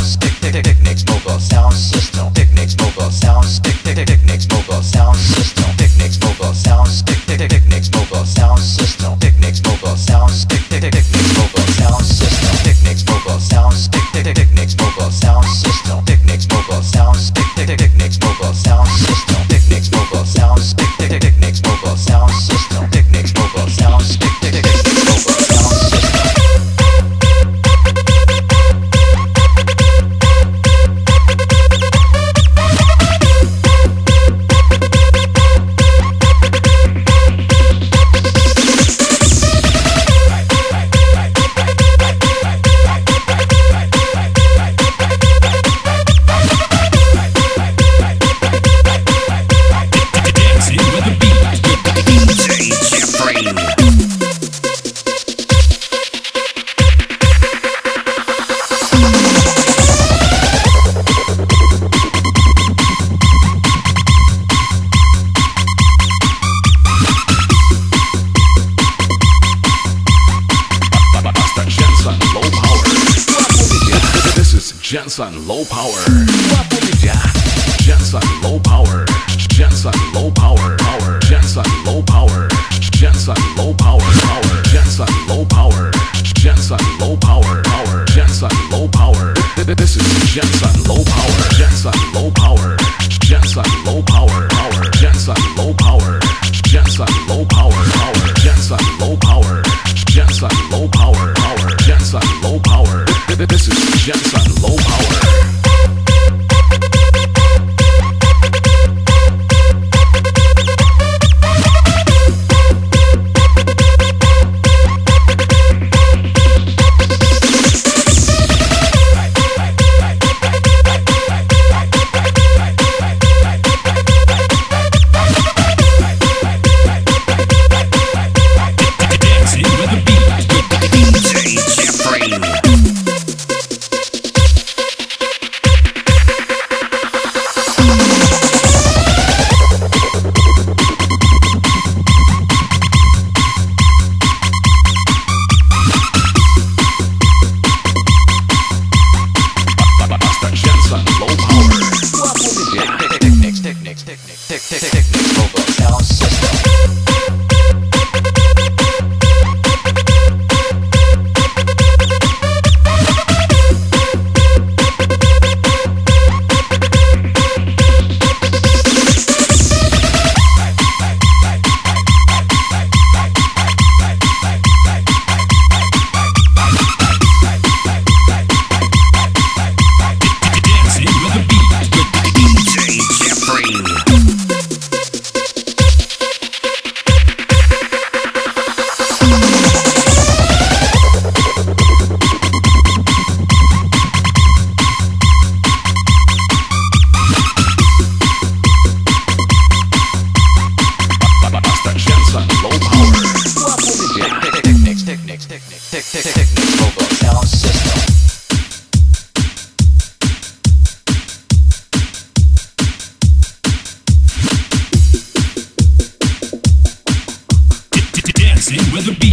sounds. Technics mobile sound system. Technics mobile sounds. Technics mobile sound system. Technics mobile sounds. Technics mobile sound system. Technics mobile sounds. Technics mobile sound system. Technics mobile sounds. Technics mobile sound system. Technics mobile sounds. Technics mobile sound system. Technics mobile sounds. Technics mobile sound system. Technics mobile sounds. Technics mobile sound system. Jensen Low Power. Jensen Low Power. Jensen Low Power. Jensen Low Power. Jensen Low Power. Jensen Low Power. Jensen Low Power. Jensen Low Power. This is Jensen Low Power. Jensen Low Power. Jensen Low Power. Jensen Low Power. Jensen Low Power. Jensen Low Power. Jensen Low Power. Jensen Low Power. This is Jensen Low Power. Technics mobile sound system. Technics mobile sound system. Dancing with the beat.